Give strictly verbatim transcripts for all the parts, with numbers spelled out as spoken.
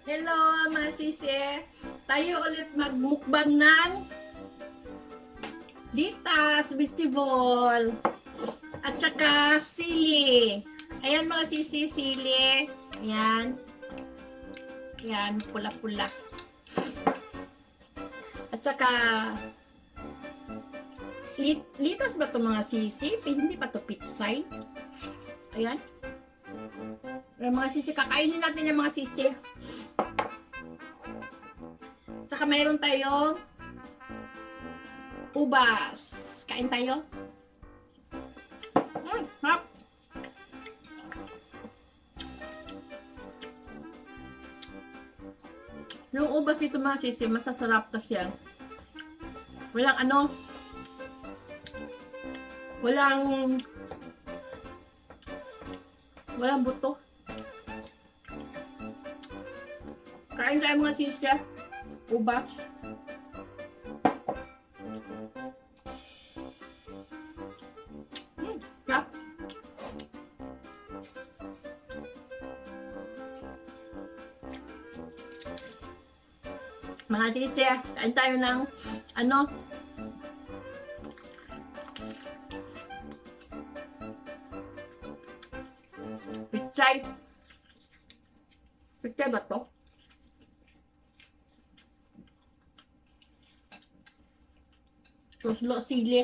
Hello mga sisi! Tayo ulit magmukbang ng litas, vegetable, at saka sili. Ayan mga sisi, sili. Ayan. Ayan, pula-pula. At saka lit litas ba ito mga sisi? Hindi pa ito pitsay. Ayan. Ayan mga sisi, kakainin natin yung mga sisi. Saka mayroon tayong ubas. Kain tayo. Mm, hap. Yung ubas dito mga sisi, masasarap kasi yan. Walang ano, walang walang buto. Kain tayo mga sisi. Ubas. Hmm, sarap. Mga sisi, kain tayo ng ano? Pichay. Pichay ba to? Tuslo sili.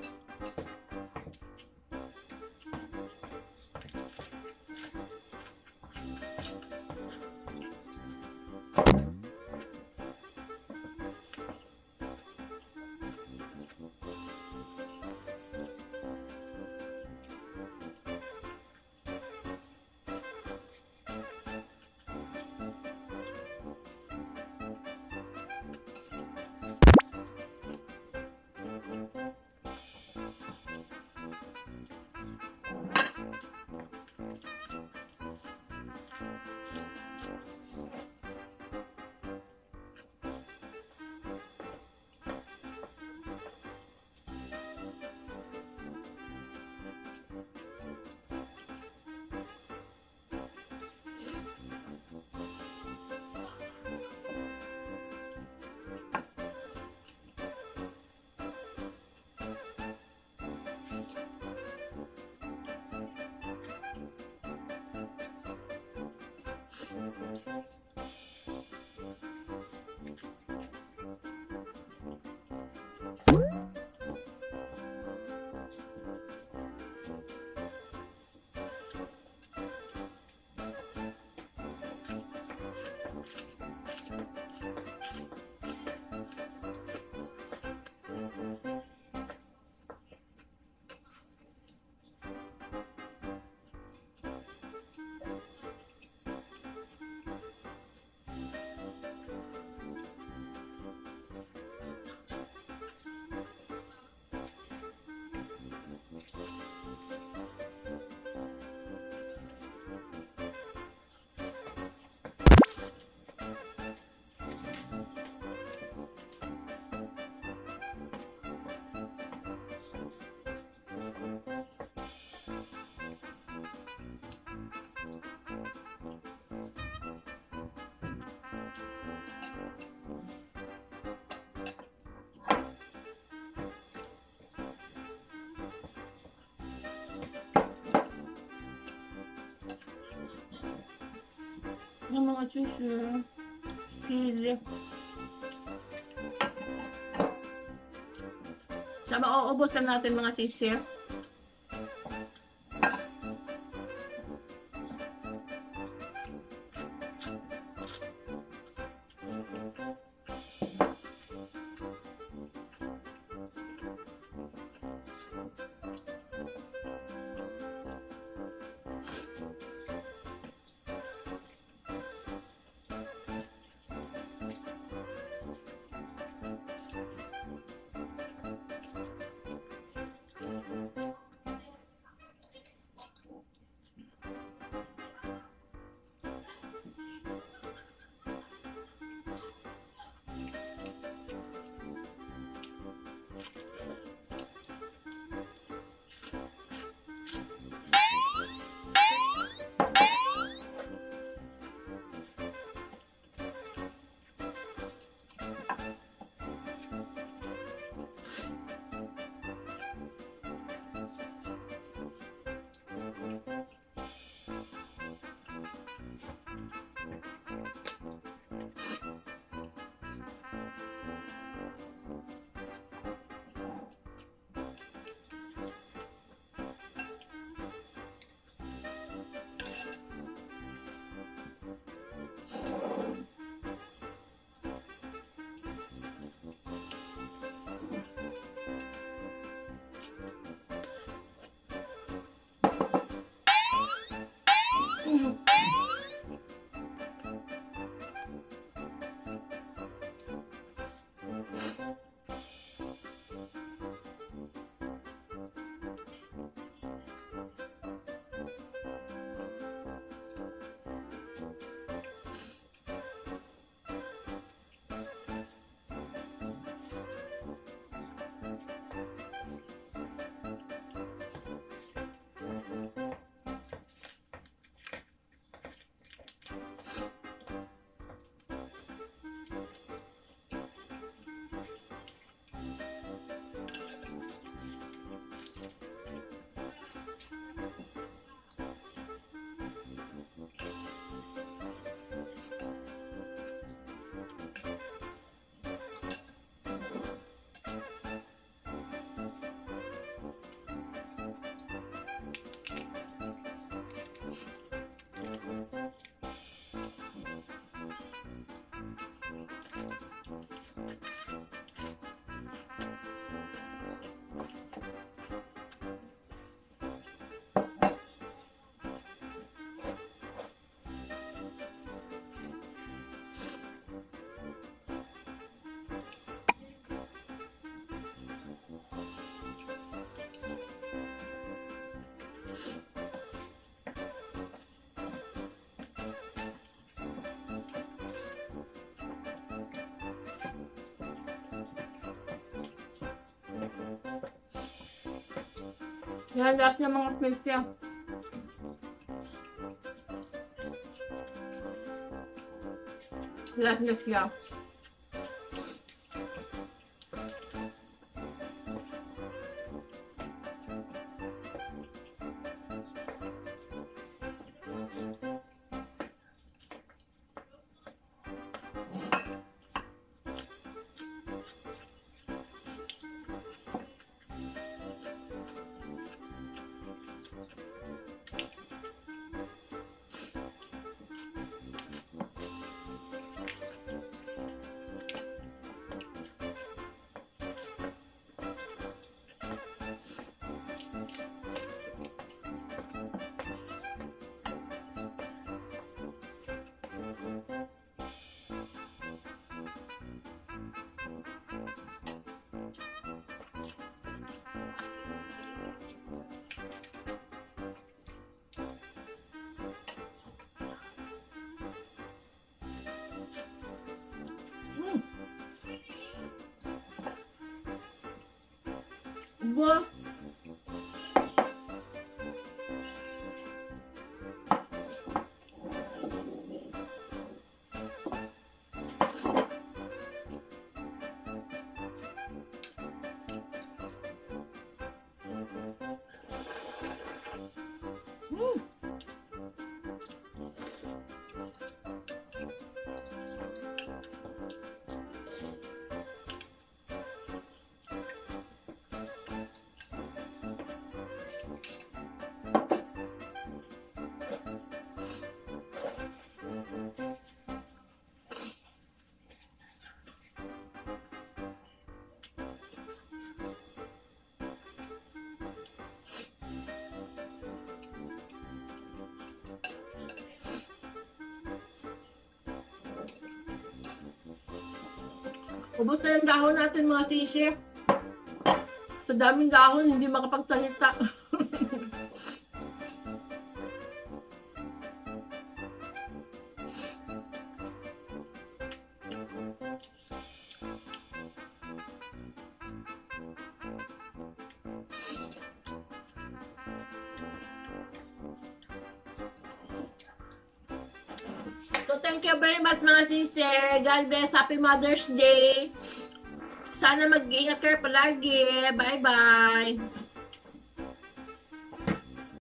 Yung mga sisi, sili. Sa mauubos lang natin mga sisi. Yan, last na mga fish niya. Last na siya. Mm. Boss. Mm. Ubos na yung dahon natin mga sisi. Sa daming dahon, hindi makapagsalita. So, thank you very much mga sisi. God bless. Happy Mother's Day. Sana mag-iingat kayo palagi. Bye-bye.